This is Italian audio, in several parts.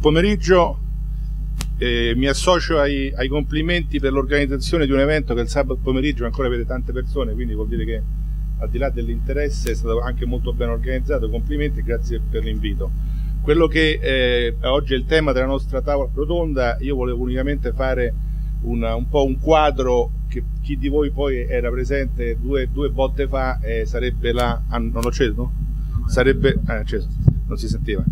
pomeriggio. Mi associo ai complimenti per l'organizzazione di un evento che il sabato pomeriggio ancora vede tante persone, quindi vuol dire che al di là dell'interesse è stato anche molto ben organizzato. Complimenti e grazie per l'invito. Quello che oggi è il tema della nostra tavola rotonda, io volevo unicamente fare un po' un quadro che chi di voi poi era presente due volte fa, sarebbe la... non l'ho acceso? Sarebbe... acceso, non si sentiva.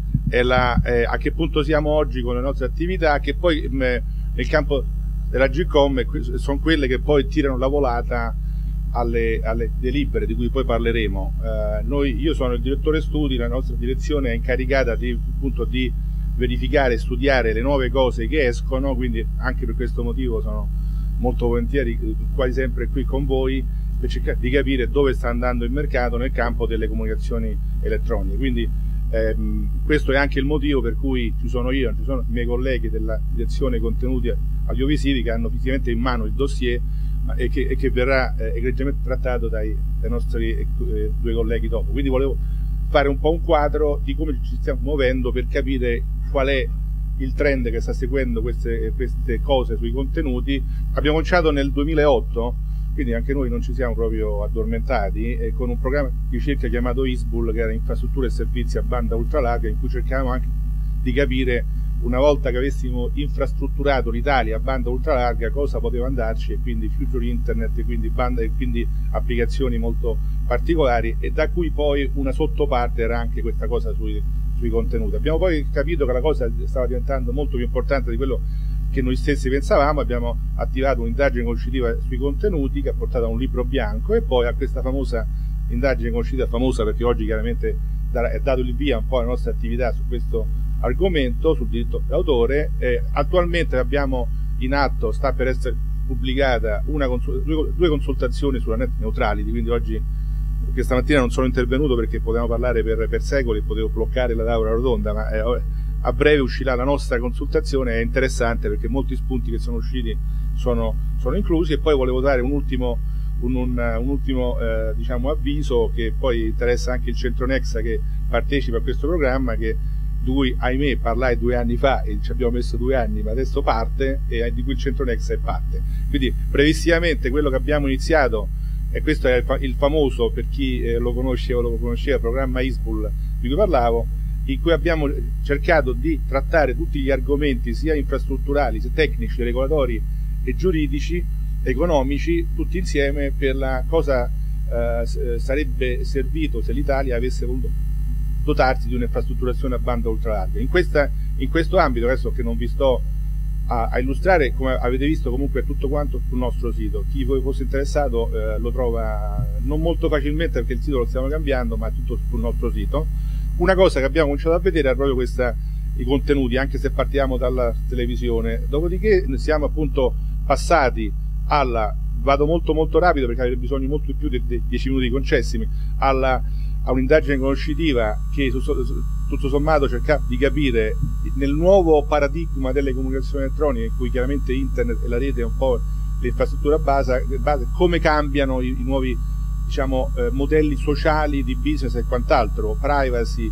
A che punto siamo oggi con le nostre attività, che poi nel campo della GCOM sono quelle che poi tirano la volata alle delibere di cui poi parleremo. Io sono il direttore studi, la nostra direzione è incaricata appunto di verificare e studiare le nuove cose che escono, quindi anche per questo motivo sono molto volentieri quasi sempre qui con voi per cercare di capire dove sta andando il mercato nel campo delle comunicazioni elettroniche. Quindi questo è anche il motivo per cui ci sono io, ci sono i miei colleghi della direzione contenuti audiovisivi che hanno fisicamente in mano il dossier e che verrà egregiamente trattato dai nostri due colleghi dopo. Quindi volevo fare un po' un quadro di come ci stiamo muovendo per capire qual è il trend che sta seguendo queste cose sui contenuti. Abbiamo cominciato nel 2008, quindi anche noi non ci siamo proprio addormentati, con un programma di ricerca chiamato ISBUL, che era Infrastrutture e Servizi a banda ultralarga, in cui cercavamo anche di capire, una volta che avessimo infrastrutturato l'Italia a banda ultralarga, cosa poteva andarci, e quindi future internet, e quindi banda, e quindi applicazioni molto particolari, e da cui poi una sottoparte era anche questa cosa sui contenuti. Abbiamo poi capito che la cosa stava diventando molto più importante di quello che noi stessi pensavamo. Abbiamo attivato un'indagine conoscitiva sui contenuti che ha portato a un libro bianco, e poi a questa famosa indagine conoscitiva, famosa perché oggi chiaramente è dato il via un po' alle nostre attività su questo argomento, sul diritto d'autore. Attualmente abbiamo in atto, sta per essere pubblicata due consultazioni sulla net neutrality, quindi oggi, questa mattina non sono intervenuto perché potevamo parlare per secoli, potevo bloccare la tavola rotonda, ma a breve uscirà la nostra consultazione. È interessante perché molti spunti che sono usciti sono inclusi. E poi volevo dare un ultimo diciamo avviso, che poi interessa anche il Centro Nexa che partecipa a questo programma, di cui ahimè parlai 2 anni fa e ci abbiamo messo 2 anni, ma adesso parte, e di cui il Centro Nexa è parte. Quindi brevissimamente quello che abbiamo iniziato, e questo è il famoso, per chi lo conosceva, programma ISBUL di cui parlavo, in cui abbiamo cercato di trattare tutti gli argomenti, sia infrastrutturali, sia tecnici, regolatori e giuridici, economici, tutti insieme, per la cosa sarebbe servito se l'Italia avesse voluto dotarsi di un'infrastrutturazione a banda ultralarga. In questo ambito, adesso che non vi sto a illustrare, come avete visto comunque tutto quanto sul nostro sito. Chi voi fosse interessato lo trova non molto facilmente, perché il sito lo stiamo cambiando, ma è tutto sul nostro sito. Una cosa che abbiamo cominciato a vedere è proprio i contenuti, anche se partiamo dalla televisione. Dopodiché siamo appunto passati vado molto rapido perché avete bisogno molto di più dei 10 minuti concessimi, a un'indagine conoscitiva che tutto sommato cerca di capire, nel nuovo paradigma delle comunicazioni elettroniche, in cui chiaramente internet e la rete è un po' l'infrastruttura base, come cambiano i nuovi, diciamo, modelli sociali di business e quant'altro, privacy,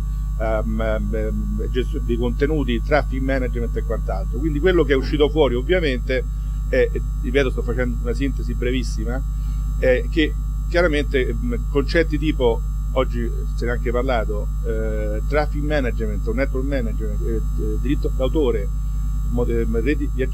gestione dei contenuti, traffic management e quant'altro. Quindi quello che è uscito fuori ovviamente ripeto, sto facendo una sintesi brevissima, che chiaramente concetti tipo, oggi se ne è anche parlato, traffic management o network management, diritto d'autore, motori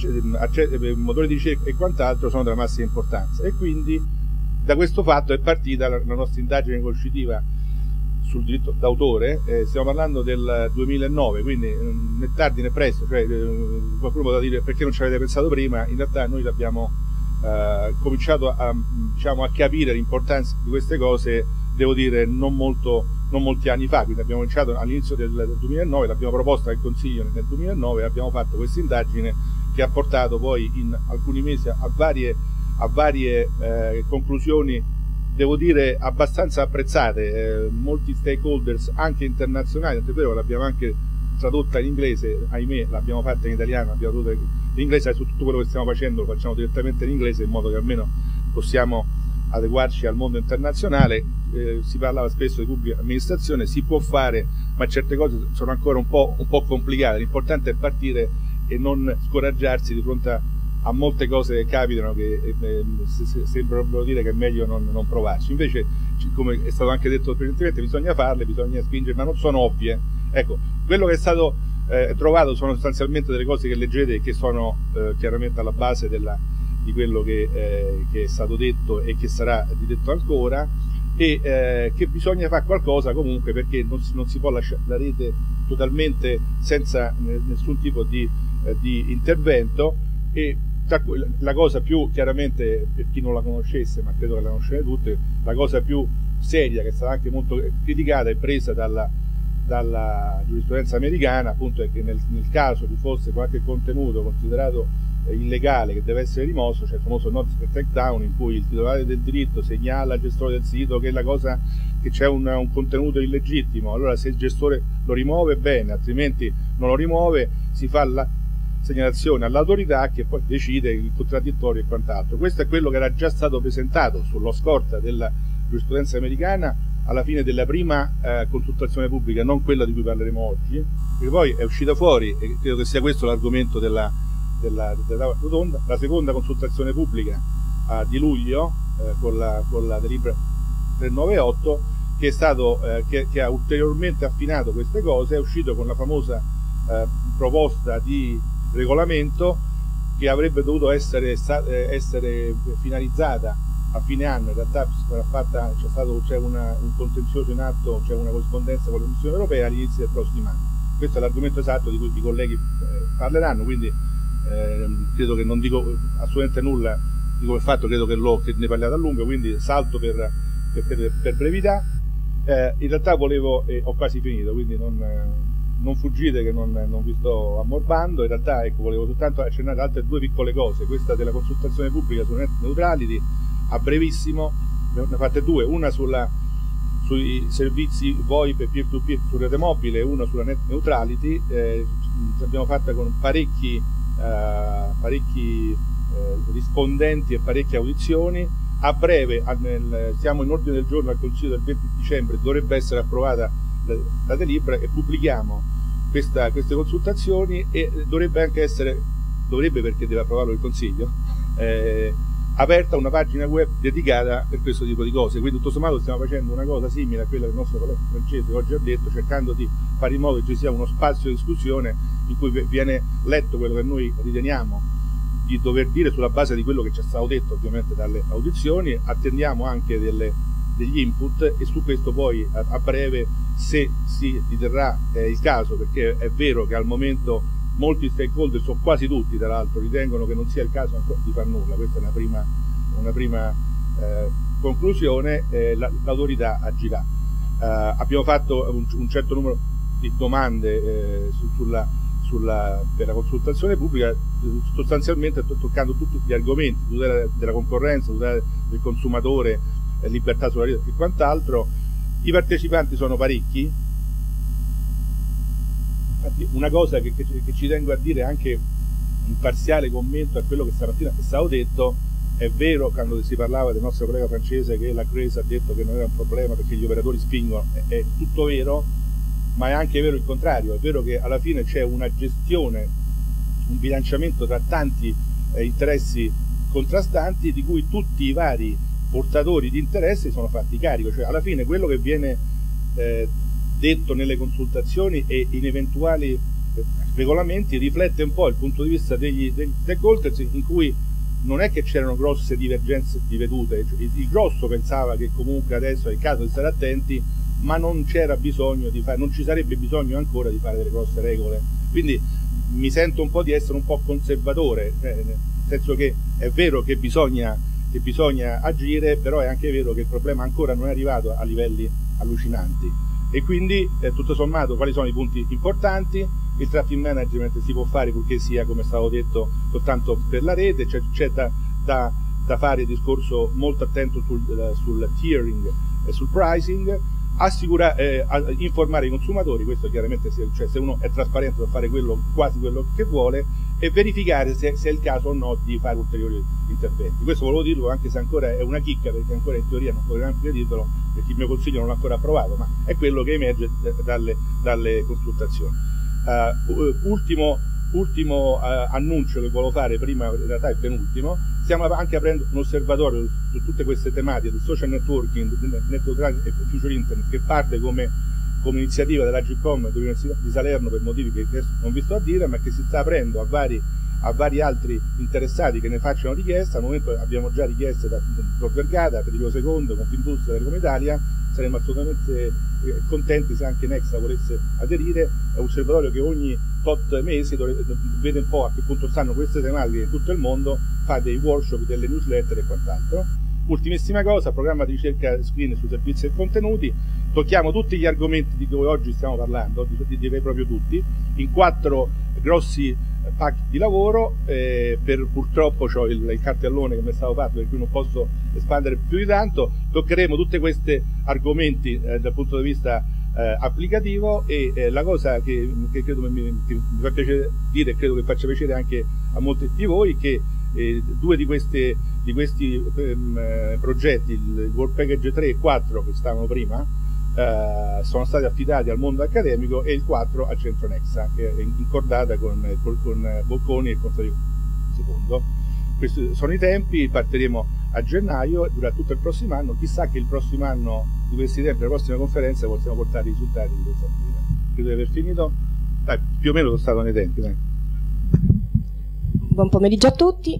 di ricerca e quant'altro sono della massima importanza. E quindi da questo fatto è partita la nostra indagine conoscitiva sul diritto d'autore. Stiamo parlando del 2009, quindi né tardi né presto, cioè, qualcuno potrà dire perché non ci avete pensato prima. In realtà noi abbiamo cominciato a capire l'importanza di queste cose, devo dire, non molti anni fa. Quindi abbiamo cominciato all'inizio del 2009, l'abbiamo proposta al Consiglio nel 2009 e abbiamo fatto questa indagine che ha portato poi in alcuni mesi a varie conclusioni, devo dire abbastanza apprezzate. Molti stakeholders anche internazionali, tant'è vero che l'abbiamo anche tradotta in inglese, ahimè l'abbiamo fatta in italiano, l'abbiamo tradotta in inglese. Adesso tutto quello che stiamo facendo lo facciamo direttamente in inglese, in modo che almeno possiamo adeguarci al mondo internazionale. Si parlava spesso di pubblica amministrazione, si può fare, ma certe cose sono ancora un po' complicate. L'importante è partire e non scoraggiarsi di fronte a molte cose che capitano, che sembrano dire che è meglio non provarci. Invece, come è stato anche detto precedentemente, bisogna farle, bisogna spingere, ma non sono ovvie. Ecco, quello che è stato trovato sono sostanzialmente delle cose che leggete e che sono chiaramente alla base di quello che è stato detto e che sarà detto ancora, e che bisogna fare qualcosa comunque, perché non si può lasciare la rete totalmente senza nessun tipo di intervento. E la cosa più, chiaramente, per chi non la conoscesse, ma credo che la conoscete tutte, la cosa più seria, che è stata anche molto criticata e presa dalla giurisprudenza americana, appunto, è che nel caso ci fosse qualche contenuto considerato illegale che deve essere rimosso, c'è il famoso notice takedown, in cui il titolare del diritto segnala al gestore del sito che c'è un contenuto illegittimo. Allora, se il gestore lo rimuove, bene, altrimenti non lo rimuove, si fa la segnalazione all'autorità, che poi decide il contraddittorio e quant'altro. Questo è quello che era già stato presentato sulla scorta della giurisprudenza americana alla fine della prima consultazione pubblica, non quella di cui parleremo oggi, che poi è uscita fuori, e credo che sia questo l'argomento della rotonda, la seconda consultazione pubblica di luglio, con la delibera 398, che è stato che ha ulteriormente affinato queste cose. È uscito con la famosa proposta di regolamento che avrebbe dovuto essere finalizzata a fine anno. In realtà c'è un contenzioso in atto, c'è una corrispondenza con la Commissione europea all'inizio del prossimo anno. Questo è l'argomento esatto di cui i colleghi parleranno, quindi credo che non dico assolutamente nulla di come fatto, credo che ne parliate a lungo, quindi salto per brevità. In realtà ho quasi finito, quindi non fuggite che non vi sto ammorbando. In realtà, ecco, volevo soltanto accennare altre due piccole cose. Questa della consultazione pubblica su net neutrality, a brevissimo, ne fate due, una sui servizi VoIP e peer-to-peer su rete mobile e una sulla net neutrality. L'abbiamo fatta con parecchi rispondenti e parecchie audizioni. A breve, siamo in ordine del giorno al Consiglio del 20 dicembre, dovrebbe essere approvata la delibera e pubblichiamo queste consultazioni, e dovrebbe anche essere, perché deve approvarlo il Consiglio, aperta una pagina web dedicata per questo tipo di cose. Quindi tutto sommato stiamo facendo una cosa simile a quella che il nostro collega francese oggi ha detto, cercando di fare in modo che ci sia uno spazio di discussione in cui viene letto quello che noi riteniamo di dover dire sulla base di quello che ci è stato detto ovviamente dalle audizioni. Attendiamo anche degli input, e su questo poi a breve, se si riterrà il caso, perché è vero che al momento molti stakeholder, sono quasi tutti tra l'altro, ritengono che non sia il caso ancora di far nulla. Questa è una prima conclusione. L'autorità agirà. Abbiamo fatto un certo numero di domande per la consultazione pubblica, sostanzialmente toccando tutti gli argomenti: tutela della concorrenza, tutela del consumatore, libertà sulla rete e quant'altro. I partecipanti sono parecchi. Infatti, una cosa che ci tengo a dire, anche un parziale commento a quello che stamattina è stato detto: è vero, quando si parlava del nostro collega francese che la Cresa ha detto che non era un problema perché gli operatori spingono, è tutto vero, ma è anche vero il contrario. È vero che alla fine c'è una gestione, un bilanciamento tra tanti interessi contrastanti, di cui tutti i vari portatori di interessi sono fatti carico. Cioè, alla fine quello che viene detto nelle consultazioni e in eventuali regolamenti riflette un po' il punto di vista degli stakeholders, in cui non è che c'erano grosse divergenze di vedute. Il grosso pensava che comunque adesso è il caso di stare attenti, ma non c'era bisogno non ci sarebbe bisogno ancora di fare delle grosse regole. Quindi mi sento un po' di essere un po' conservatore, nel senso che è vero che bisogna agire, però è anche vero che il problema ancora non è arrivato a livelli allucinanti. E quindi tutto sommato, quali sono i punti importanti? Il traffic management si può fare purché sia, come è stato detto, soltanto per la rete. C'è da fare discorso molto attento sul tiering e sul pricing. informare i consumatori, questo chiaramente, cioè se uno è trasparente può fare quasi quello che vuole, e verificare se è il caso o no di fare ulteriori interventi. Questo volevo dirlo anche se ancora è una chicca, perché ancora in teoria non potrei neanche dirvelo, perché il mio consiglio non l'ha ancora approvato, ma è quello che emerge dalle consultazioni. Ultimo annuncio che volevo fare, prima in realtà è penultimo. Stiamo anche aprendo un osservatorio su tutte queste tematiche del social networking, network e future internet, che parte come iniziativa dell'Agcom dell'Università di Salerno, per motivi che non vi sto a dire, ma che si sta aprendo a vari altri interessati che ne facciano richiesta. Al momento abbiamo già richieste da Tor Vergata, Federico II, Confindustria, Telecom Italia. Saremmo assolutamente contenti se anche Nexa volesse aderire. È un osservatorio che ogni tot mesi vede un po' a che punto stanno queste tematiche in tutto il mondo, fa dei workshop, delle newsletter e quant'altro. Ultimissima cosa, programma di ricerca screen su servizi e contenuti. Tocchiamo tutti gli argomenti di cui oggi stiamo parlando, direi proprio tutti, in 4 grossi pacchi di lavoro. Purtroppo ho il cartellone che mi è stato fatto, per cui non posso espandere più di tanto. Toccheremo tutti questi argomenti dal punto di vista applicativo, e la cosa che credo mi fa piacere dire, e credo che faccia piacere anche a molti di voi, che 2 di questi progetti, il World Package 3 e 4 che stavano prima, sono stati affidati al mondo accademico, e il 4 al centro Nexa, che è incordata con Bocconi e il Consiglio II. Questi sono i tempi, partiremo a gennaio, durerà tutto il prossimo anno. Chissà che il prossimo anno, di questi tempi, la prossima conferenza, possiamo portare i risultati di questa attività. Credo di aver finito. Più o meno sono stato nei tempi. Buon pomeriggio a tutti.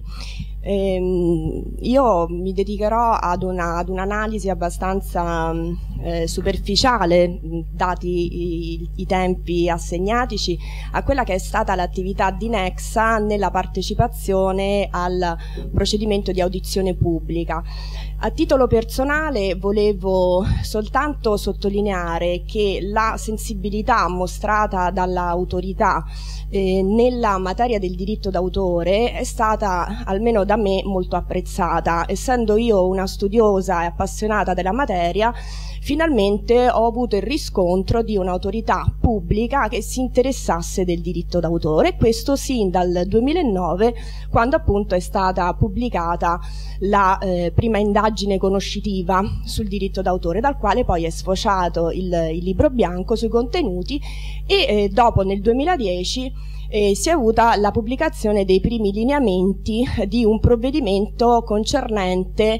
Io mi dedicherò ad un'analisi abbastanza superficiale, dati i tempi assegnatici, a quella che è stata l'attività di Nexa nella partecipazione al procedimento di audizione pubblica. A titolo personale volevo soltanto sottolineare che la sensibilità mostrata dall'autorità nella materia del diritto d'autore è stata, almeno da me, molto apprezzata. Essendo io una studiosa e appassionata della materia, finalmente ho avuto il riscontro di un'autorità pubblica che si interessasse del diritto d'autore, e questo sin dal 2009, quando appunto è stata pubblicata la prima indagine conoscitiva sul diritto d'autore, dal quale poi è sfociato il libro bianco sui contenuti, e dopo, nel 2010, si è avuta la pubblicazione dei primi lineamenti di un provvedimento concernente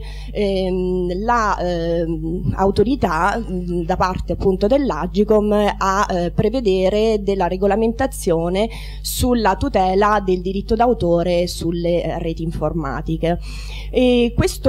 l'autorità da parte appunto dell'Agcom a prevedere della regolamentazione sulla tutela del diritto d'autore sulle reti informatiche. E questi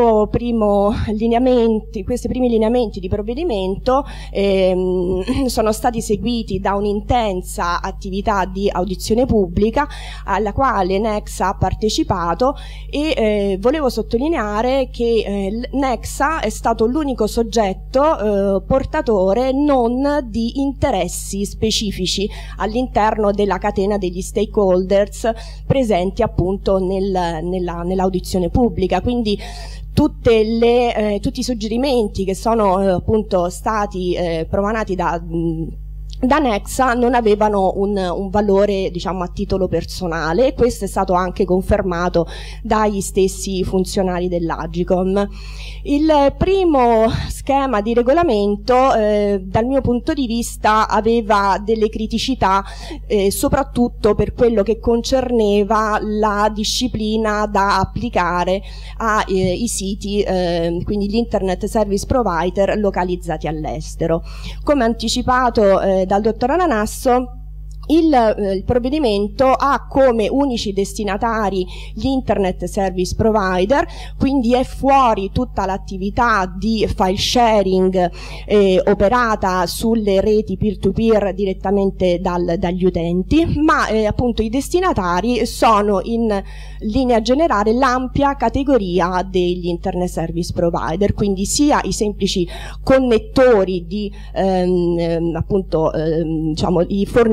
primi lineamenti di provvedimento sono stati seguiti da un'intensa attività di audizione pubblica alla quale Nexa ha partecipato, e volevo sottolineare che Nexa è stato l'unico soggetto portatore non di interessi specifici all'interno della catena degli stakeholders presenti appunto nell'audizione pubblica. Quindi tutti i suggerimenti che sono appunto stati promanati da Nexa non avevano un valore, diciamo, a titolo personale, e questo è stato anche confermato dagli stessi funzionari dell'Agcom. Il primo schema di regolamento dal mio punto di vista aveva delle criticità, soprattutto per quello che concerneva la disciplina da applicare ai siti, quindi gli internet service provider localizzati all'estero. Come anticipato dal dottor Ananasso, il provvedimento ha come unici destinatari gli internet service provider, quindi è fuori tutta l'attività di file sharing operata sulle reti peer-to-peer direttamente dagli utenti, ma appunto i destinatari sono in linea generale l'ampia categoria degli internet service provider, quindi sia i semplici connettori di appunto diciamo i fornitori di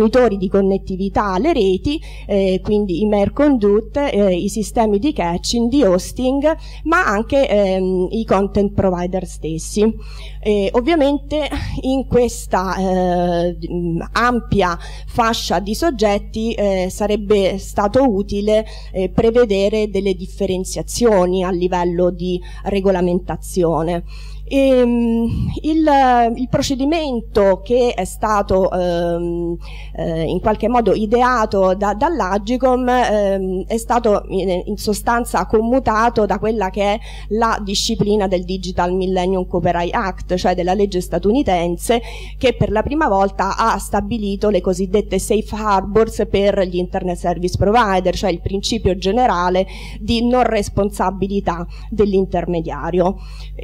di connettività alle reti, quindi i Mail Conduit, i sistemi di caching, di hosting, ma anche i content provider stessi. Ovviamente in questa ampia fascia di soggetti sarebbe stato utile prevedere delle differenziazioni a livello di regolamentazione. Il procedimento che è stato in qualche modo ideato dall'Agcom è stato in sostanza commutato da quella che è la disciplina del Digital Millennium Copyright Act, cioè della legge statunitense, che per la prima volta ha stabilito le cosiddette safe harbors per gli internet service provider, cioè il principio generale di non responsabilità dell'intermediario.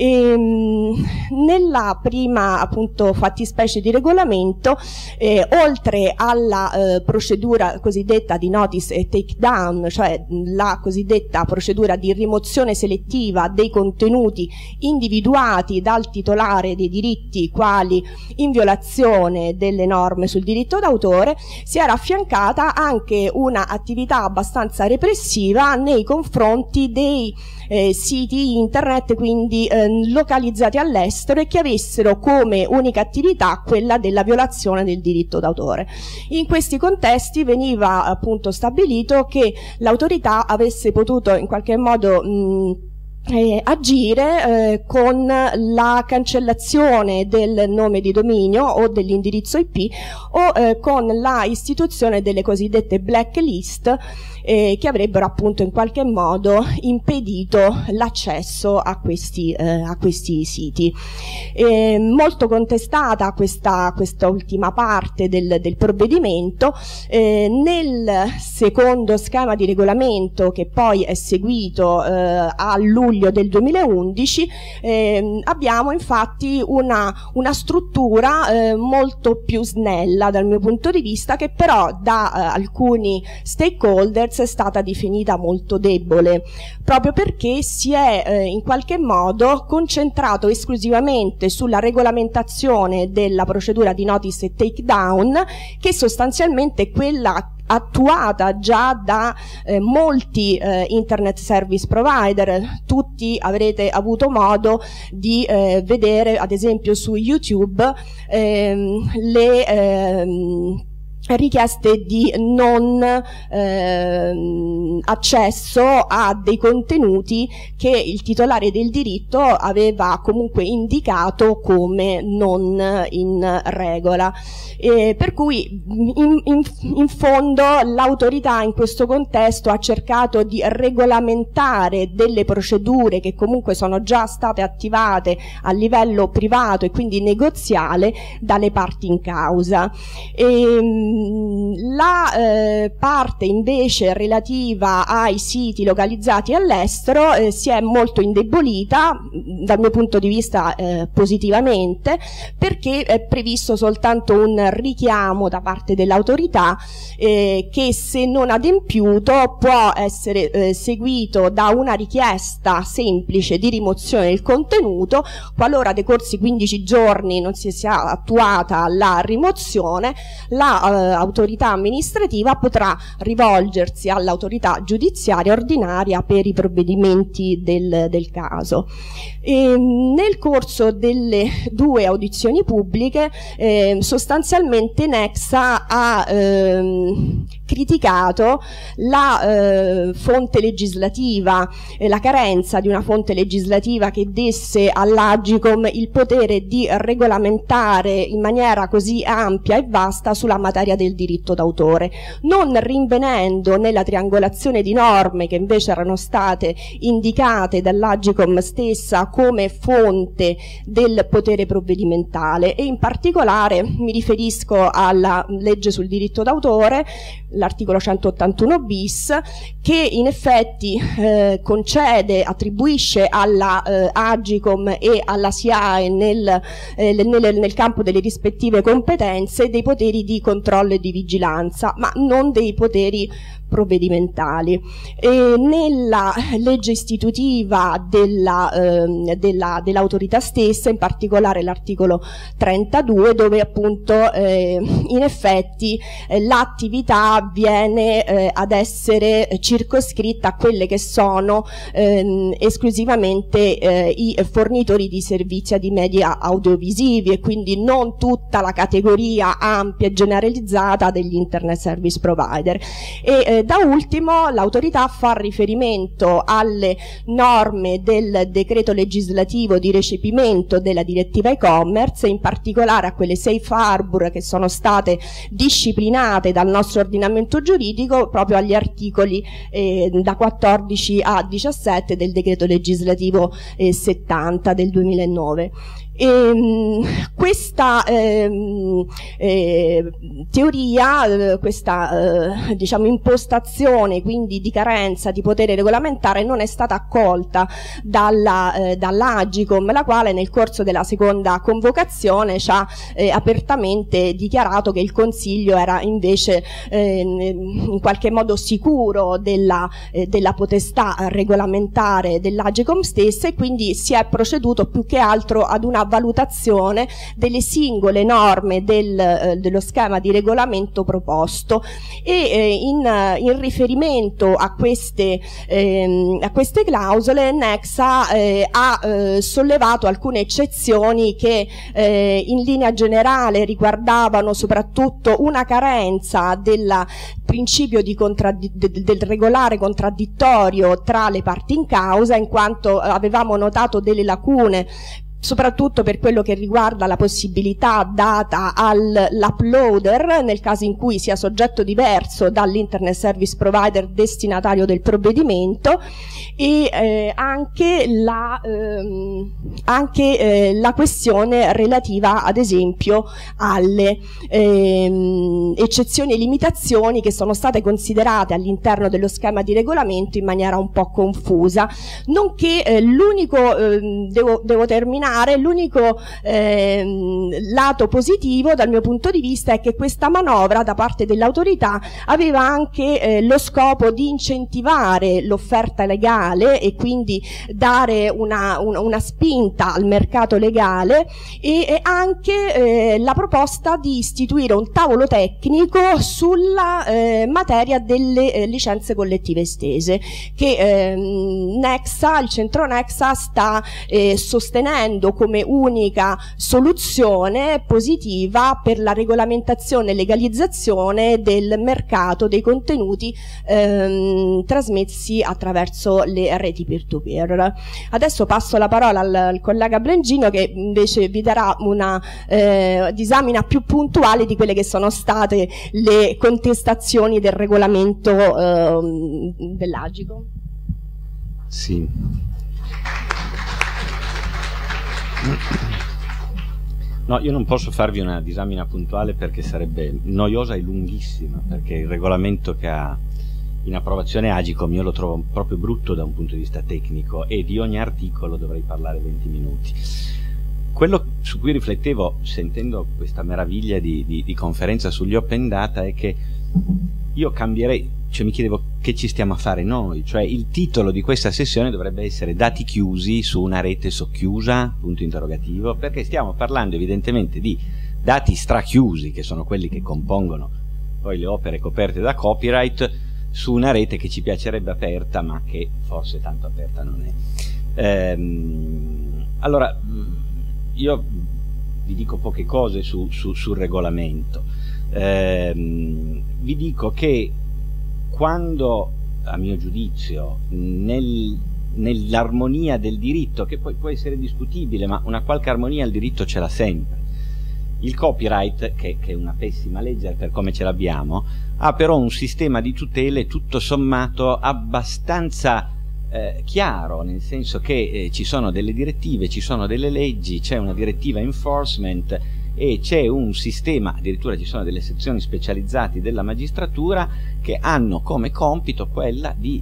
Nella prima appunto fattispecie di regolamento, oltre alla procedura cosiddetta di notice e takedown, cioè la cosiddetta procedura di rimozione selettiva dei contenuti individuati dal titolare dei diritti quali in violazione delle norme sul diritto d'autore, si era affiancata anche una attività abbastanza repressiva nei confronti dei siti internet, quindi localizzati all'estero e che avessero come unica attività quella della violazione del diritto d'autore. In questi contesti veniva appunto stabilito che l'autorità avesse potuto in qualche modo agire con la cancellazione del nome di dominio o dell'indirizzo IP o con la istituzione delle cosiddette blacklist che avrebbero appunto in qualche modo impedito l'accesso a questi siti. Molto contestata questa ultima parte del provvedimento. Nel secondo schema di regolamento, che poi è seguito a luglio del 2011, abbiamo infatti una struttura molto più snella dal mio punto di vista, che però da alcuni stakeholders è stata definita molto debole, proprio perché si è in qualche modo concentrato esclusivamente sulla regolamentazione della procedura di notice e takedown, che sostanzialmente è quella attuata già da molti internet service provider. Tutti avrete avuto modo di vedere ad esempio su YouTube le richieste di non accesso a dei contenuti che il titolare del diritto aveva comunque indicato come non in regola. Per cui in fondo l'autorità in questo contesto ha cercato di regolamentare delle procedure che comunque sono già state attivate a livello privato e quindi negoziale dalle parti in causa. La parte invece relativa ai siti localizzati all'estero si è molto indebolita, dal mio punto di vista positivamente, perché è previsto soltanto un richiamo da parte dell'autorità che, se non adempiuto, può essere seguito da una richiesta semplice di rimozione del contenuto. Qualora decorsi 15 giorni non si sia attuata la rimozione, l'autorità amministrativa potrà rivolgersi all'autorità giudiziaria ordinaria per i provvedimenti del caso. Nel corso delle 2 audizioni pubbliche sostanzialmente Nexa ha criticato la fonte legislativa, la carenza di una fonte legislativa che desse all'Agcom il potere di regolamentare in maniera così ampia e vasta sulla materia del diritto d'autore, non rinvenendo nella triangolazione di norme che invece erano state indicate dall'Agcom stessa come fonte del potere provvedimentale. E in particolare mi riferisco alla legge sul diritto d'autore, l'articolo 181 bis, che in effetti concede, attribuisce alla Agcom e alla SIAE nel campo delle rispettive competenze dei poteri di controllo e di vigilanza, ma non dei poteri provvedimentali. E nella legge istitutiva dell'autorità stessa, in particolare l'articolo 32, dove appunto in effetti l'attività viene ad essere circoscritta a quelle che sono esclusivamente i fornitori di servizi di media audiovisivi, e quindi non tutta la categoria ampia e generalizzata degli internet service provider. E da ultimo l'autorità fa riferimento alle norme del decreto legislativo di recepimento della direttiva e-commerce, in particolare a quelle safe harbor che sono state disciplinate dal nostro ordinamento giuridico proprio agli articoli da 14 a 17 del decreto legislativo 70 del 2009. Questa teoria, questa diciamo impostazione quindi di carenza di potere regolamentare non è stata accolta dall'Agicom, la quale nel corso della seconda convocazione ci ha apertamente dichiarato che il Consiglio era invece in qualche modo sicuro della potestà regolamentare dell'Agicom stessa, e quindi si è proceduto più che altro ad una valutazione delle singole norme dello schema di regolamento proposto, e in riferimento a queste clausole Nexa ha sollevato alcune eccezioni che in linea generale riguardavano soprattutto una carenza del principio del regolare contraddittorio tra le parti in causa, in quanto avevamo notato delle lacune soprattutto per quello che riguarda la possibilità data all'uploader nel caso in cui sia soggetto diverso dall'internet service provider destinatario del provvedimento, e anche la questione relativa ad esempio alle eccezioni e limitazioni che sono state considerate all'interno dello schema di regolamento in maniera un po' confusa, nonché l'unico, devo terminare, l'unico lato positivo dal mio punto di vista è che questa manovra da parte dell'autorità aveva anche lo scopo di incentivare l'offerta legale e quindi dare una spinta al mercato legale, e anche la proposta di istituire un tavolo tecnico sulla materia delle licenze collettive estese che Nexa, il centro Nexa sta sostenendo come unica soluzione positiva per la regolamentazione e legalizzazione del mercato dei contenuti trasmessi attraverso le reti peer-to-peer. Adesso passo la parola al collega Blengino, che invece vi darà una disamina più puntuale di quelle che sono state le contestazioni del regolamento dell'Agicom. Sì. No, io non posso farvi una disamina puntuale perché sarebbe noiosa e lunghissima, perché il regolamento che ha in approvazione Agicom io lo trovo proprio brutto da un punto di vista tecnico, e di ogni articolo dovrei parlare 20 minuti. Quello su cui riflettevo sentendo questa meraviglia di conferenza sugli open data è che io cambierei, cioè mi chiedevo che ci stiamo a fare noi, cioè il titolo di questa sessione dovrebbe essere dati chiusi su una rete socchiusa, punto interrogativo, perché stiamo parlando evidentemente di dati strachiusi, che sono quelli che compongono poi le opere coperte da copyright, su una rete che ci piacerebbe aperta ma che forse tanto aperta non è. Allora io vi dico poche cose sul regolamento. Vi dico che quando, a mio giudizio, nell'armonia del diritto, che poi può essere discutibile, ma una qualche armonia il diritto ce l'ha sempre, il copyright, che è una pessima legge per come ce l'abbiamo, ha però un sistema di tutele tutto sommato abbastanza chiaro, nel senso che ci sono delle direttive, ci sono delle leggi, c'è una direttiva enforcement e c'è un sistema, addirittura ci sono delle sezioni specializzate della magistratura che hanno come compito quella di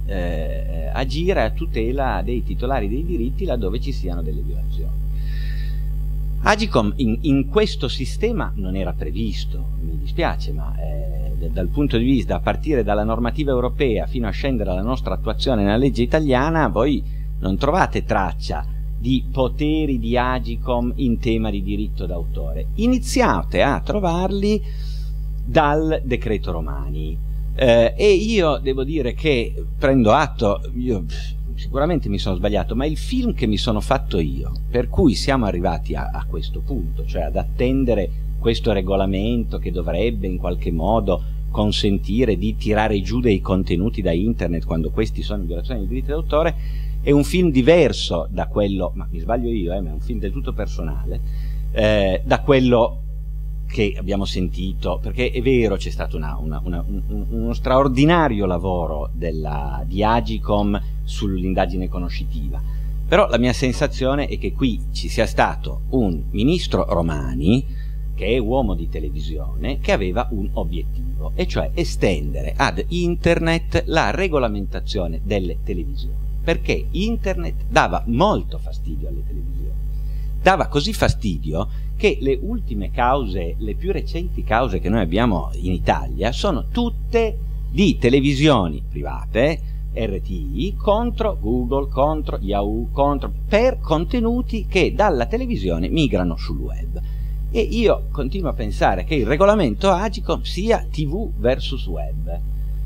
agire a tutela dei titolari dei diritti laddove ci siano delle violazioni. Agicom in questo sistema non era previsto, mi dispiace, ma dal punto di vista, a partire dalla normativa europea fino a scendere alla nostra attuazione nella legge italiana, voi non trovate traccia di poteri di Agicom in tema di diritto d'autore. Iniziate a trovarli dal decreto Romani, e io devo dire che prendo atto, io sicuramente mi sono sbagliato, ma il film che mi sono fatto io, per cui siamo arrivati a questo punto, cioè ad attendere questo regolamento che dovrebbe in qualche modo consentire di tirare giù dei contenuti da internet quando questi sono in violazione dei diritti d'autore, è un film diverso da quello, ma mi sbaglio io, ma è un film del tutto personale, da quello che abbiamo sentito, perché è vero, c'è stato uno straordinario lavoro di Agicom sull'indagine conoscitiva, però la mia sensazione è che qui ci sia stato un ministro Romani, che è uomo di televisione, che aveva un obiettivo, e cioè estendere ad internet la regolamentazione delle televisioni, perché internet dava molto fastidio alle televisioni, dava così fastidio che le ultime cause, le più recenti cause che noi abbiamo in Italia sono tutte di televisioni private, RTI, contro Google, contro Yahoo, per contenuti che dalla televisione migrano sul web. E io continuo a pensare che il regolamento Agicom sia TV versus web.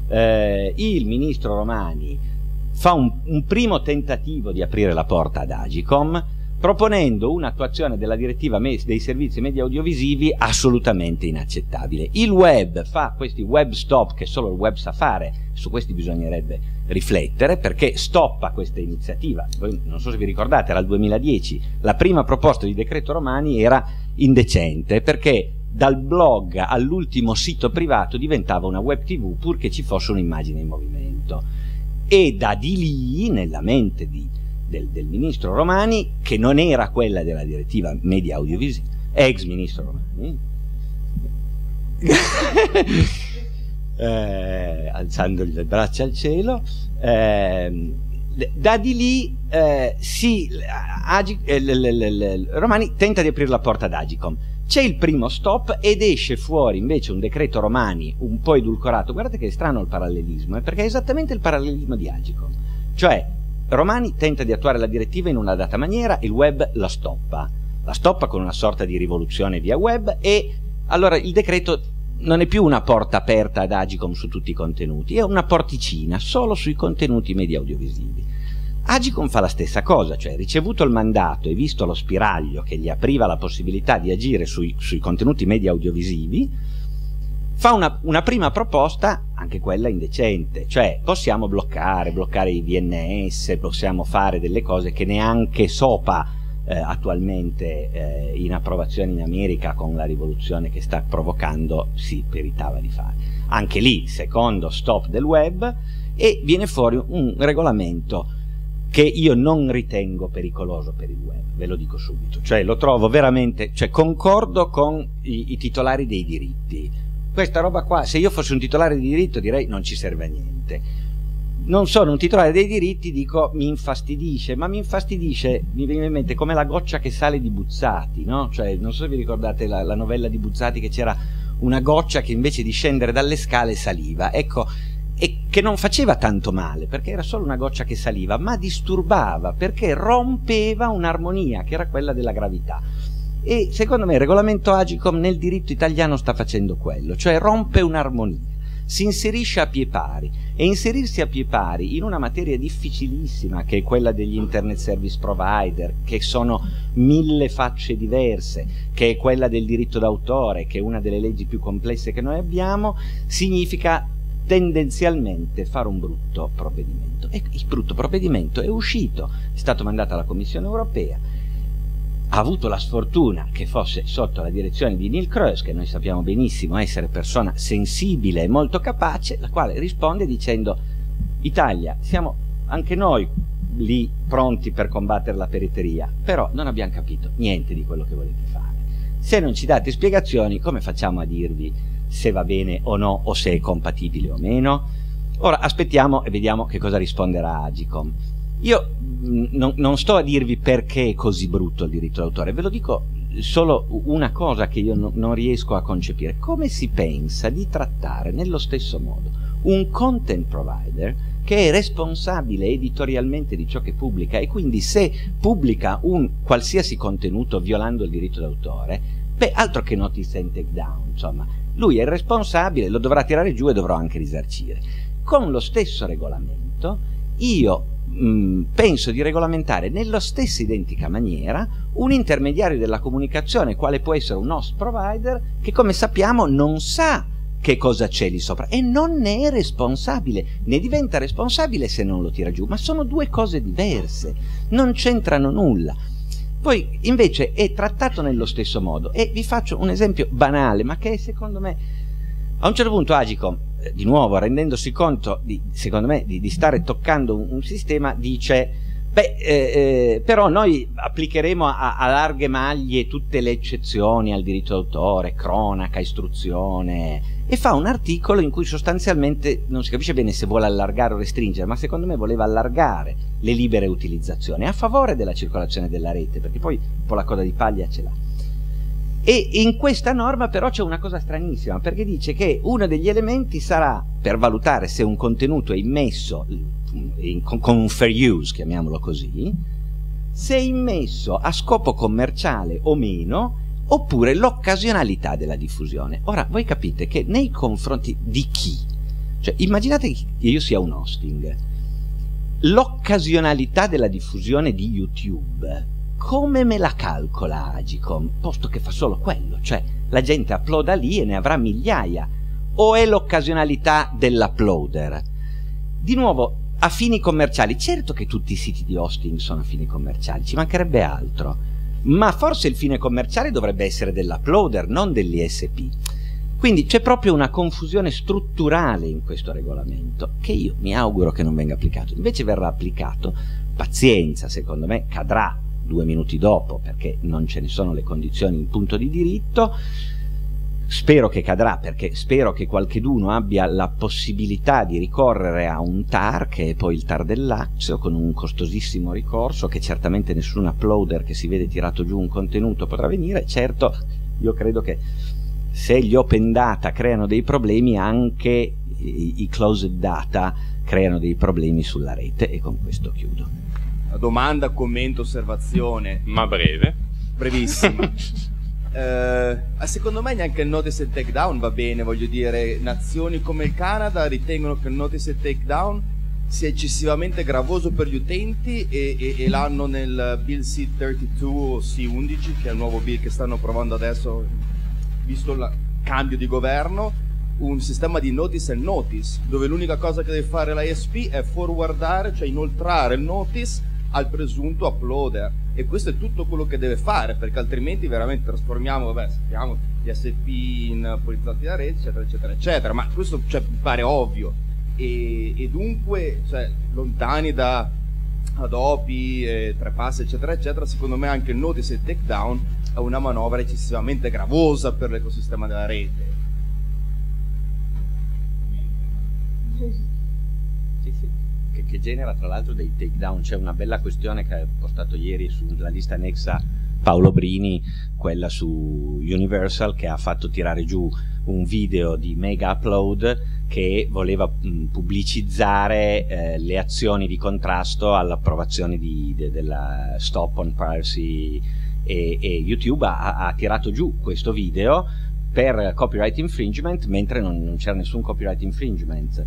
Il ministro Romani fa un primo tentativo di aprire la porta ad Agicom, proponendo un'attuazione della direttiva dei servizi media audiovisivi assolutamente inaccettabile. Il web fa questi web stop che solo il web sa fare, su questi bisognerebbe riflettere, perché stoppa questa iniziativa. Voi, non so se vi ricordate, era il 2010, la prima proposta di decreto Romani era indecente, perché dal blog all'ultimo sito privato diventava una web tv purché ci fosse un'immagine in movimento, e da di lì, nella mente del ministro Romani, che non era quella della direttiva media audiovisiva, ex ministro Romani, alzandogli le braccia al cielo, da di lì Romani tenta di aprire la porta ad Agicom. C'è il primo stop ed esce fuori invece un decreto Romani un po' edulcorato. Guardate che è strano il parallelismo, perché è esattamente il parallelismo di Agicom, cioè Romani tenta di attuare la direttiva in una data maniera, il web la stoppa con una sorta di rivoluzione via web, e allora il decreto non è più una porta aperta ad Agicom su tutti i contenuti, è una porticina solo sui contenuti media audiovisivi. Agicom fa la stessa cosa, cioè ricevuto il mandato e visto lo spiraglio che gli apriva la possibilità di agire sui contenuti media audiovisivi, fa una prima proposta, anche quella indecente, cioè possiamo bloccare i DNS, possiamo fare delle cose che neanche SOPA attualmente in approvazione in America con la rivoluzione che sta provocando si peritava di fare. Anche lì, secondo stop del web, e viene fuori un regolamento che io non ritengo pericoloso per il web, ve lo dico subito, cioè lo trovo veramente, cioè concordo con i titolari dei diritti. Questa roba qua, se io fossi un titolare di diritto direi non ci serve a niente. Non sono un titolare dei diritti, dico mi infastidisce, ma mi infastidisce, mi viene in mente come la goccia che sale di Buzzati, no? Cioè, non so se vi ricordate la novella di Buzzati, che c'era una goccia che invece di scendere dalle scale saliva, ecco, e che non faceva tanto male, perché era solo una goccia che saliva, ma disturbava, perché rompeva un'armonia, che era quella della gravità. E secondo me il regolamento Agicom nel diritto italiano sta facendo quello, cioè rompe un'armonia, si inserisce a pie pari, e inserirsi a pie pari in una materia difficilissima che è quella degli internet service provider, che sono 1000 facce diverse, che è quella del diritto d'autore, che è una delle leggi più complesse che noi abbiamo, significa tendenzialmente fare un brutto provvedimento. E il brutto provvedimento è uscito, è stato mandato alla Commissione europea, ha avuto la sfortuna che fosse sotto la direzione di Neil Kroes, che noi sappiamo benissimo essere persona sensibile e molto capace, la quale risponde dicendo: Italia, siamo anche noi lì pronti per combattere la pirateria, però non abbiamo capito niente di quello che volete fare. Se non ci date spiegazioni, come facciamo a dirvi se va bene o no, o se è compatibile o meno? Ora aspettiamo e vediamo che cosa risponderà Agicom. Io non sto a dirvi perché è così brutto il diritto d'autore, ve lo dico solo una cosa che io non riesco a concepire: come si pensa di trattare nello stesso modo un content provider che è responsabile editorialmente di ciò che pubblica, e quindi se pubblica un qualsiasi contenuto violando il diritto d'autore, beh, altro che notice and take down, insomma, lui è responsabile, lo dovrà tirare giù e dovrà anche risarcire. Con lo stesso regolamento io penso di regolamentare nella stessa identica maniera un intermediario della comunicazione, quale può essere un host provider, che come sappiamo non sa che cosa c'è lì sopra e non ne è responsabile, ne diventa responsabile se non lo tira giù, ma sono due cose diverse, non c'entrano nulla. Poi invece è trattato nello stesso modo, e vi faccio un esempio banale, ma che secondo me a un certo punto Agicom, di nuovo rendendosi conto secondo me di stare toccando un sistema, dice: beh, però noi applicheremo a larghe maglie tutte le eccezioni al diritto d'autore, cronaca, istruzione, e fa un articolo in cui sostanzialmente non si capisce bene se vuole allargare o restringere, ma secondo me voleva allargare le libere utilizzazioni a favore della circolazione della rete, perché poi un po' la coda di paglia ce l'ha. E in questa norma però c'è una cosa stranissima, perché dice che uno degli elementi sarà, per valutare se un contenuto è immesso con un fair use, chiamiamolo così, se è immesso a scopo commerciale o meno, oppure l'occasionalità della diffusione. Ora, voi capite che nei confronti di chi? Cioè, immaginate che io sia un hosting, l'occasionalità della diffusione di YouTube, come me la calcola Agicom, posto che fa solo quello? Cioè, la gente uploada lì e ne avrà migliaia, o è l'occasionalità dell'uploader? Di nuovo, a fini commerciali, certo che tutti i siti di hosting sono a fini commerciali, ci mancherebbe altro, ma forse il fine commerciale dovrebbe essere dell'uploader, non dell'ISP. Quindi c'è proprio una confusione strutturale in questo regolamento, che io mi auguro che non venga applicato. Invece verrà applicato, pazienza, secondo me cadrà 2 minuti dopo, perché non ce ne sono le condizioni in punto di diritto. Spero che cadrà, perché spero che qualcheduno abbia la possibilità di ricorrere a un TAR, che è poi il TAR del Lazio, con un costosissimo ricorso che certamente nessun uploader che si vede tirato giù un contenuto potrà venire. Certo, io credo che se gli open data creano dei problemi, anche i closed data creano dei problemi sulla rete, e con questo chiudo. Domanda, commento, osservazione. Ma breve. Brevissima. Secondo me neanche il notice and take down va bene, voglio dire, nazioni come il Canada ritengono che il notice and take down sia eccessivamente gravoso per gli utenti e l'hanno nel Bill C32 o C11, che è il nuovo bill che stanno provando adesso, visto il cambio di governo, un sistema di notice and notice, dove l'unica cosa che deve fare l'ISP è forwardare, cioè inoltrare il notice al presunto uploader, e questo è tutto quello che deve fare, perché altrimenti veramente trasformiamo, vabbè, sappiamo, gli SP in poliziotti da rete, eccetera eccetera eccetera, ma questo, cioè, mi pare ovvio, e dunque, cioè, lontani da Adobe, Trepass eccetera eccetera, secondo me anche il notice e take down è una manovra eccessivamente gravosa per l'ecosistema della rete. Sì, sì. Che genera tra l'altro dei takedown. C'è una bella questione che ha postato ieri sulla lista Nexa Paolo Brini, quella su Universal, che ha fatto tirare giù un video di mega upload che voleva pubblicizzare le azioni di contrasto all'approvazione della Stop on Piracy, e YouTube ha tirato giù questo video per copyright infringement, mentre non c'era nessun copyright infringement.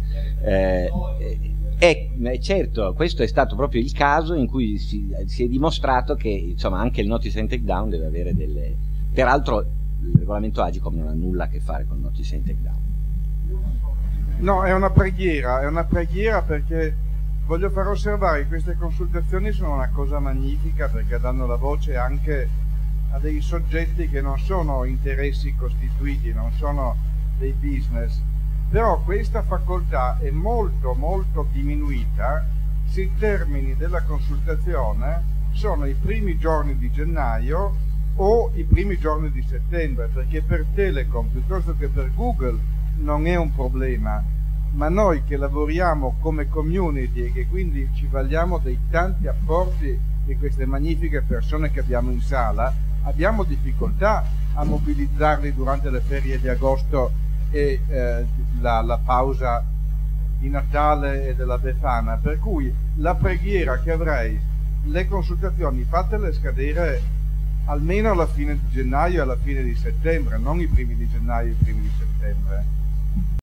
Certo, questo è stato proprio il caso in cui si è dimostrato che, insomma, anche il notice and take down deve avere delle... Peraltro il regolamento Agicom non ha nulla a che fare con notice and take down. No, è una preghiera perché voglio far osservare che queste consultazioni sono una cosa magnifica, perché danno la voce anche a dei soggetti che non sono interessi costituiti, non sono dei business. Però questa facoltà è molto molto diminuita se i termini della consultazione sono i primi giorni di gennaio o i primi giorni di settembre, perché per Telecom piuttosto che per Google non è un problema, ma noi che lavoriamo come community e che quindi ci valiamo dei tanti apporti di queste magnifiche persone che abbiamo in sala, abbiamo difficoltà a mobilizzarli durante le ferie di agosto e la pausa di Natale e della Befana, per cui la preghiera che avrei, le consultazioni fatele scadere almeno alla fine di gennaio e alla fine di settembre, non i primi di gennaio e i primi di settembre.